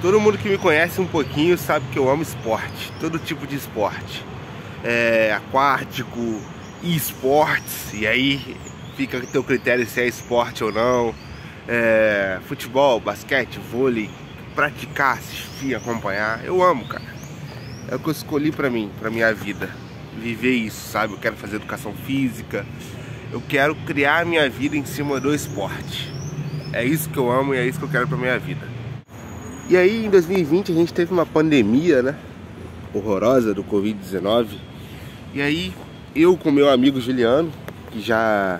Todo mundo que me conhece um pouquinho sabe que eu amo esporte, todo tipo de esporte, aquático, esportes, e aí fica a teu critério se é esporte ou não, futebol, basquete, vôlei, praticar, assistir, acompanhar, eu amo, cara. É o que eu escolhi pra mim, pra minha vida, viver isso, sabe? Eu quero fazer educação física, eu quero criar a minha vida em cima do esporte. É isso que eu amo e é isso que eu quero pra minha vida. E aí em 2020 a gente teve uma pandemia, né, horrorosa do Covid-19. E aí eu com meu amigo Juliano, que já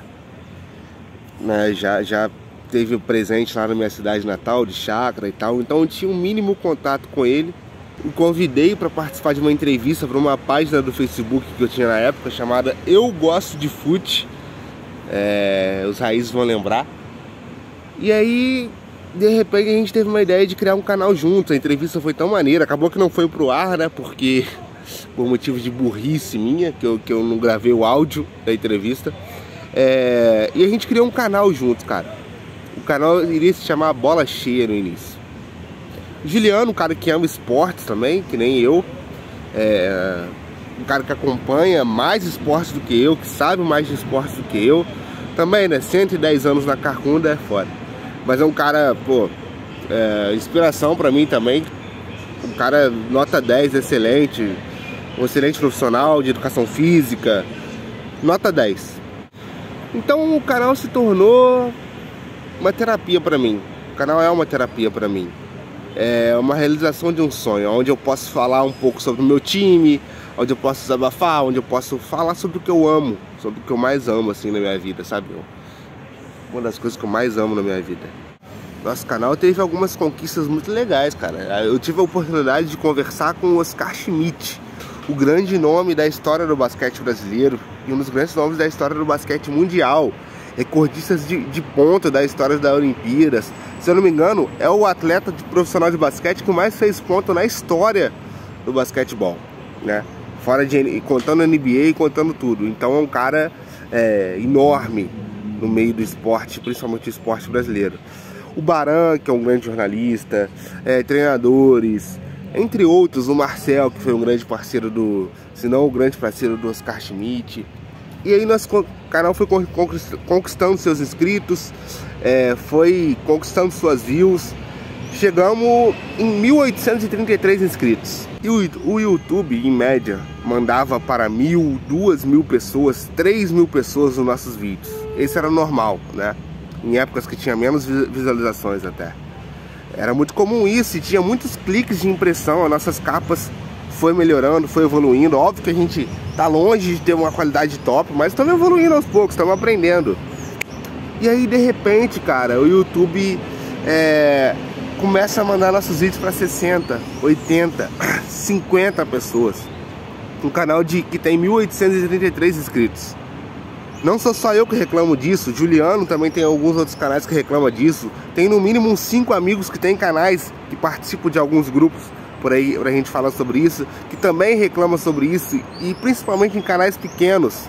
teve presente lá na minha cidade natal, de chácara e tal, então eu tinha um mínimo contato com ele. O convidei para participar de uma entrevista para uma página do Facebook que eu tinha na época, chamada Eu Gosto de Fute, os raízes vão lembrar. E aí, de repente, a gente teve uma ideia de criar um canal juntos. A entrevista foi tão maneira, acabou que não foi pro ar, né, porque por motivos de burrice minha, que eu não gravei o áudio da entrevista. E a gente criou um canal juntos, cara. O canal iria se chamar Bola Cheia no início. Juliano, um cara que ama esportes também, que nem eu, um cara que acompanha mais esportes do que eu, que sabe mais de esportes do que eu, também, né, 110 anos na carcunda é foda, mas é um cara, pô, inspiração pra mim também, um cara nota 10, excelente, um excelente profissional de educação física, nota 10. Então o canal se tornou uma terapia pra mim, o canal é uma terapia pra mim. É uma realização de um sonho, onde eu posso falar um pouco sobre o meu time, onde eu posso desabafar, onde eu posso falar sobre o que eu amo, sobre o que eu mais amo assim na minha vida, sabe? Uma das coisas que eu mais amo na minha vida. Nosso canal teve algumas conquistas muito legais, cara. Eu tive a oportunidade de conversar com o Oscar Schmidt, o grande nome da história do basquete brasileiro e um dos grandes nomes da história do basquete mundial. Recordistas de ponta da história das Olimpíadas. Se eu não me engano, é o atleta profissional de basquete que mais fez ponto na história do basquetebol, né? Fora contando NBA e contando tudo. Então é um cara enorme no meio do esporte, principalmente o esporte brasileiro. O Baran, que é um grande jornalista, treinadores, entre outros, o Marcel, que foi um grande parceiro se não o grande parceiro do Oscar Schmidt. E aí nosso canal foi conquistando seus inscritos, foi conquistando suas views. Chegamos em 1833 inscritos. E o YouTube, em média, mandava para 1.000, 2.000 pessoas, 3.000 pessoas nos nossos vídeos. Esse era normal, né? Em épocas que tinha menos visualizações até. Era muito comum isso e tinha muitos cliques de impressão. As nossas capas foi melhorando, foi evoluindo. Óbvio que a gente tá longe de ter uma qualidade top, mas estamos evoluindo aos poucos, estamos aprendendo. E aí, de repente, cara, o YouTube começa a mandar nossos vídeos para 60, 80, 50 pessoas. Um canal que tem 1.833 inscritos. Não sou só eu que reclamo disso, Juliano também tem alguns outros canais que reclamam disso. Tem no mínimo uns 5 amigos que tem canais que participam de alguns grupos por aí pra gente falar sobre isso, que também reclama sobre isso, e principalmente em canais pequenos.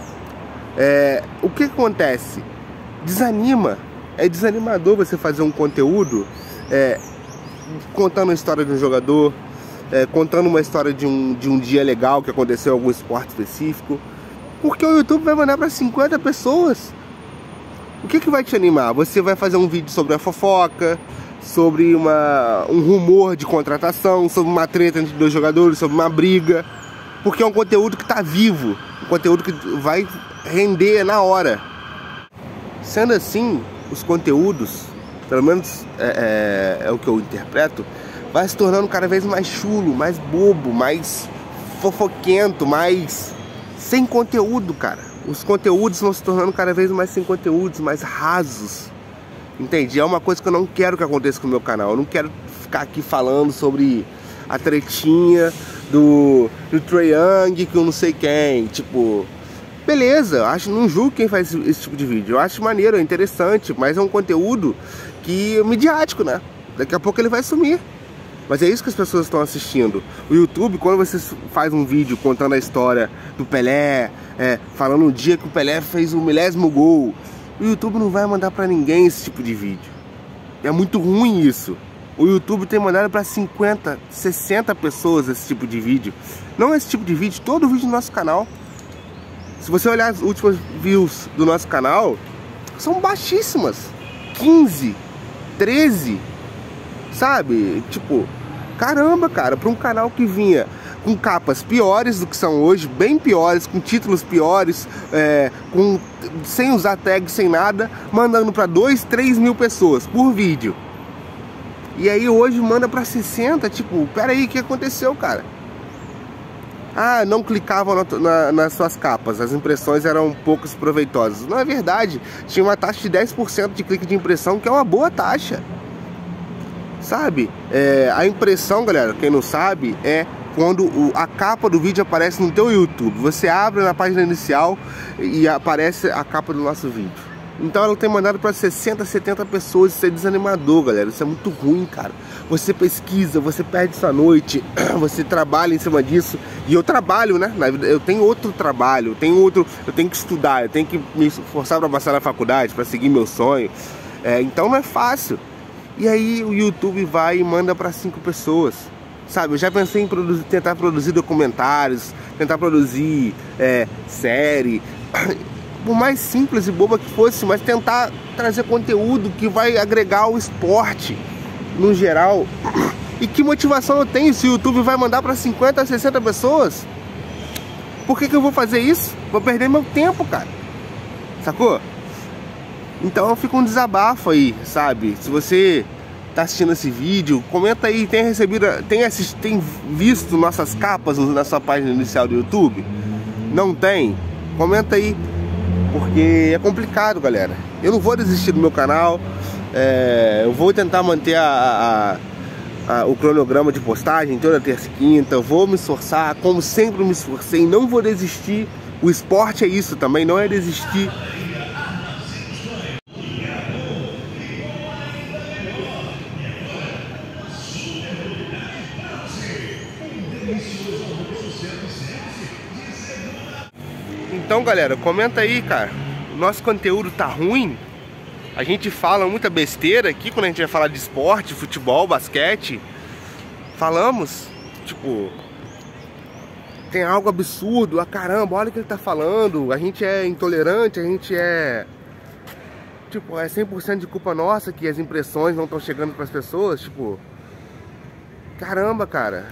O que acontece? Desanima. É desanimador você fazer um conteúdo contando a história de um jogador, contando uma história de um dia legal que aconteceu em algum esporte específico, porque o YouTube vai mandar para 50 pessoas. O que vai te animar? Você vai fazer um vídeo sobre a fofoca, sobre um rumor de contratação, sobre uma treta entre dois jogadores, sobre uma briga, porque é um conteúdo que está vivo, um conteúdo que vai render na hora. Sendo assim, os conteúdos, pelo menos é o que eu interpreto, vai se tornando cada vez mais chulo, mais bobo, mais fofoquento, mais sem conteúdo, cara. Os conteúdos vão se tornando cada vez mais sem conteúdos, mais rasos. Entende? É uma coisa que eu não quero que aconteça com o meu canal. Eu não quero ficar aqui falando sobre a tretinha do Trae Young, que eu não sei quem. Tipo, beleza, não julgo quem faz esse tipo de vídeo. Eu acho maneiro, é interessante, mas é um conteúdo midiático, né? Daqui a pouco ele vai sumir. Mas é isso que as pessoas estão assistindo. O YouTube, quando você faz um vídeo contando a história do Pelé, falando o dia que o Pelé fez o 1000º gol, o YouTube não vai mandar pra ninguém esse tipo de vídeo. É muito ruim isso. O YouTube tem mandado para 50, 60 pessoas esse tipo de vídeo. Não esse tipo de vídeo, todo vídeo do nosso canal. Se você olhar as últimas views do nosso canal, são baixíssimas. 15, 13, sabe? Tipo, caramba, cara, para um canal que vinha com capas piores do que são hoje, bem piores, com títulos piores, sem usar tag, sem nada, mandando para 2, 3 mil pessoas por vídeo. E aí hoje manda para 60, tipo, peraí, o que aconteceu, cara? Ah, não clicavam nas suas capas, as impressões eram poucas proveitosas. Não é verdade, tinha uma taxa de 10% de clique de impressão, que é uma boa taxa. Sabe? A impressão, galera, quem não sabe, é quando a capa do vídeo aparece no teu YouTube. Você abre na página inicial e aparece a capa do nosso vídeo. Então ela tem mandado para 60, 70 pessoas. Isso é desanimador, galera. Isso é muito ruim, cara. Você pesquisa, você perde sua noite, você trabalha em cima disso. E eu trabalho, né? Eu tenho outro trabalho, eu tenho que estudar, eu tenho que me esforçar para passar na faculdade, para seguir meu sonho. Então não é fácil. E aí o YouTube vai e manda para 5 pessoas. Sabe, eu já pensei em tentar produzir documentários, tentar produzir série, por mais simples e boba que fosse, mas tentar trazer conteúdo que vai agregar o esporte no geral. E que motivação eu tenho se o YouTube vai mandar para 50, 60 pessoas? Por que eu vou fazer isso? Vou perder meu tempo, cara. Sacou? Então fica um desabafo aí, sabe? Se você tá assistindo esse vídeo, comenta aí, tem visto nossas capas na sua página inicial do YouTube? Não tem? Comenta aí, porque é complicado, galera. Eu não vou desistir do meu canal, eu vou tentar manter o cronograma de postagem toda terça e quinta, eu vou me esforçar, como sempre me esforcei, não vou desistir. O esporte é isso também, não é desistir. Então, galera, comenta aí, cara. O nosso conteúdo tá ruim. A gente fala muita besteira aqui quando a gente vai falar de esporte, futebol, basquete. Falamos, tipo, tem algo absurdo. Caramba, olha o que ele tá falando. A gente é intolerante, a gente tipo, é 100% de culpa nossa que as impressões não estão chegando pras pessoas. Tipo, caramba, cara.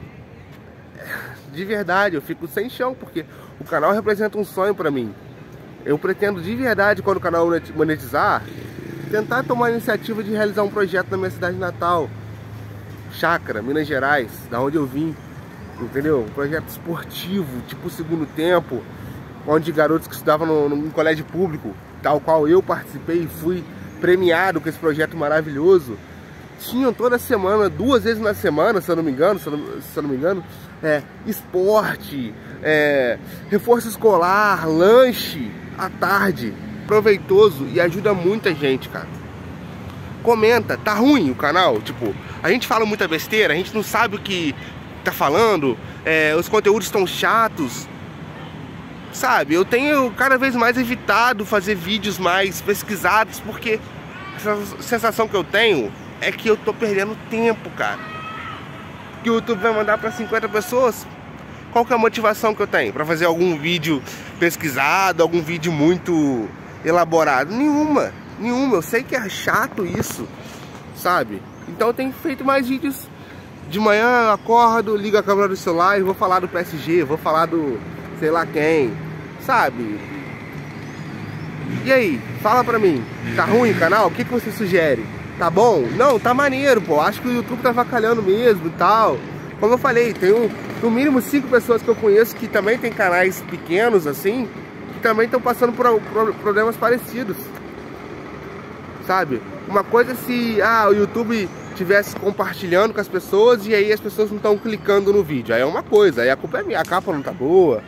De verdade, eu fico sem chão, porque o canal representa um sonho pra mim. Eu pretendo de verdade, quando o canal monetizar, tentar tomar a iniciativa de realizar um projeto na minha cidade natal, Chácara, Minas Gerais, da onde eu vim, entendeu? Um projeto esportivo, tipo Segundo Tempo, onde garotos que estudavam num colégio público, tal qual eu participei e fui premiado com esse projeto maravilhoso, tinham toda semana, 2 vezes na semana, se eu não me engano, esporte, reforço escolar, lanche à tarde, proveitoso, e ajuda muita gente, cara. Comenta, tá ruim o canal? Tipo, a gente fala muita besteira, a gente não sabe o que tá falando, os conteúdos estão chatos, sabe? Eu tenho cada vez mais evitado fazer vídeos mais pesquisados, porque essa sensação que eu tenho é que eu tô perdendo tempo, cara. Que o YouTube vai mandar para 50 pessoas. Qual que é a motivação que eu tenho para fazer algum vídeo pesquisado, algum vídeo muito elaborado? Nenhuma. Eu sei que é chato isso, sabe? Então eu tenho feito mais vídeos. De manhã eu acordo, ligo a câmera do celular e vou falar do PSG, vou falar do sei lá quem, sabe? E aí, fala pra mim, tá ruim o canal? O que você sugere? Tá bom? Não, tá maneiro, pô. Acho que o YouTube tá avacalhando mesmo e tal. Como eu falei, tem no mínimo 5 pessoas que eu conheço que também tem canais pequenos assim, que também estão passando por problemas parecidos, sabe? Uma coisa é se o YouTube estivesse compartilhando com as pessoas e aí as pessoas não estão clicando no vídeo. Aí é uma coisa, aí a culpa é minha, a capa não tá boa,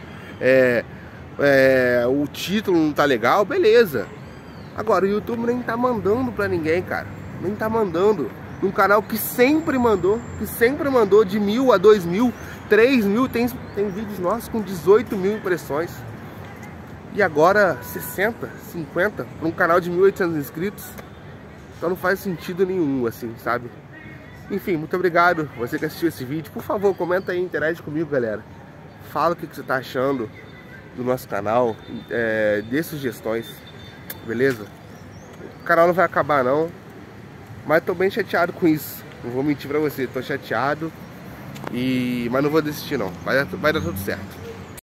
o título não tá legal, beleza. Agora o YouTube nem tá mandando pra ninguém, cara. Nem tá mandando. Um canal que sempre mandou de 1000 a 2000, 3000, tem vídeos nossos com 18 mil impressões. E agora 60, 50 para um canal de 1.800 inscritos. Então não faz sentido nenhum, assim, sabe? Enfim, muito obrigado você que assistiu esse vídeo. Por favor, comenta aí, interage comigo, galera. Fala o que você tá achando do nosso canal, dê sugestões, beleza? O canal não vai acabar não, mas tô bem chateado com isso. Não vou mentir pra você, tô chateado, mas não vou desistir não, vai dar tudo certo.